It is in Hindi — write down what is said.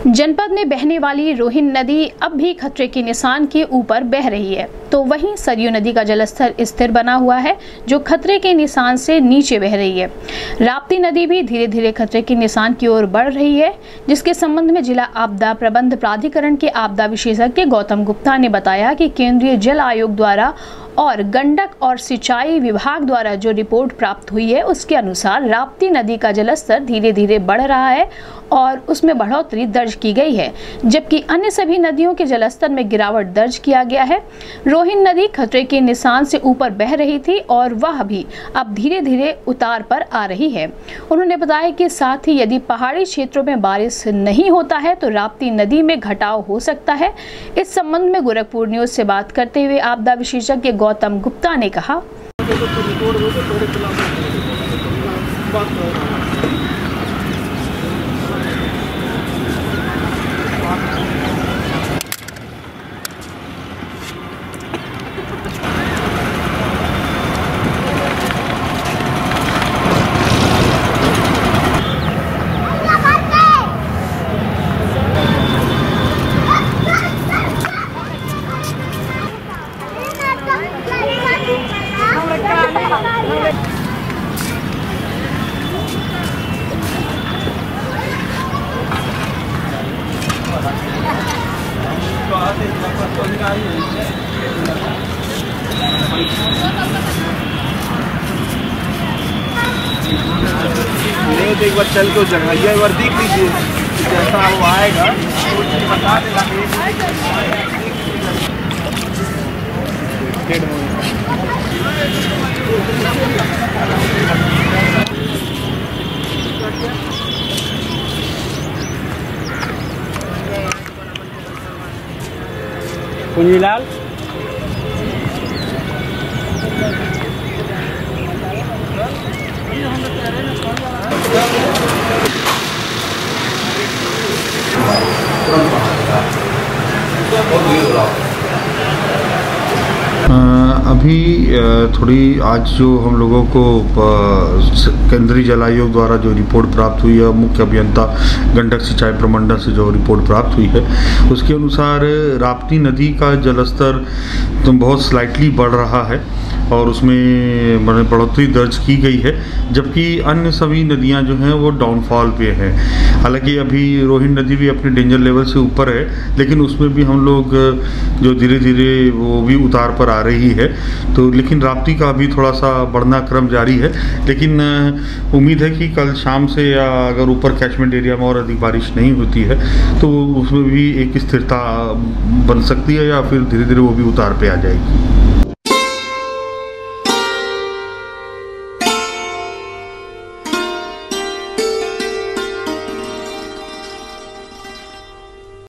जनपद में बहने वाली रोहिन नदी अब भी खतरे के निशान के ऊपर बह रही है, तो वहीं सरयू नदी का जलस्तर स्थिर बना हुआ है जो खतरे के निशान से नीचे बह रही है। राप्ती नदी भी धीरे धीरे खतरे के निशान की ओर बढ़ रही है, जिसके संबंध में जिला आपदा प्रबंध प्राधिकरण के आपदा विशेषज्ञ गौतम गुप्ता ने बताया कि केंद्रीय जल आयोग द्वारा और गंडक और सिंचाई विभाग द्वारा जो रिपोर्ट प्राप्त हुई है उसके अनुसार राप्ती नदी का जलस्तर धीरे धीरे बढ़ रहा है और उसमें बढ़ोतरी दर्ज की गई है, जबकि अन्य सभी नदियों के जलस्तर में गिरावट दर्ज किया गया है। रोहिन नदी खतरे के निशान से ऊपर बह रही थी और वह भी अब धीरे धीरे उतार पर आ रही है। उन्होंने बताया कि साथ ही यदि पहाड़ी क्षेत्रों में बारिश नहीं होता है तो राप्ती नदी में घटाव हो सकता है। इस संबंध में गोरखपुर न्यूज से बात करते हुए आपदा विशेषज्ञ गौतम गुप्ता ने कहा, एक बार चल के जगह एक बार देख लीजिए, जैसा वो आएगा बता कुंजीलाल अभी थोड़ी आज जो हम लोगों को केंद्रीय जल आयोग द्वारा जो रिपोर्ट प्राप्त हुई है, मुख्य अभियंता गंडक सिंचाई प्रमंडल से जो रिपोर्ट प्राप्त हुई है उसके अनुसार राप्ती नदी का जलस्तर तो बहुत स्लाइटली बढ़ रहा है और उसमें बढ़ोतरी दर्ज की गई है, जबकि अन्य सभी नदियां जो हैं वो डाउनफॉल पे हैं। हालांकि अभी रोहिन नदी भी अपने डेंजर लेवल से ऊपर है, लेकिन उसमें भी हम लोग जो धीरे धीरे वो भी उतार पर आ रही है, तो लेकिन राप्ती का भी थोड़ा सा बढ़ना क्रम जारी है। लेकिन उम्मीद है कि कल शाम से या अगर ऊपर कैचमेंट एरिया में और अधिक बारिश नहीं होती है तो उसमें भी एक स्थिरता बन सकती है या फिर धीरे धीरे वो भी उतार पे आ जाएगी।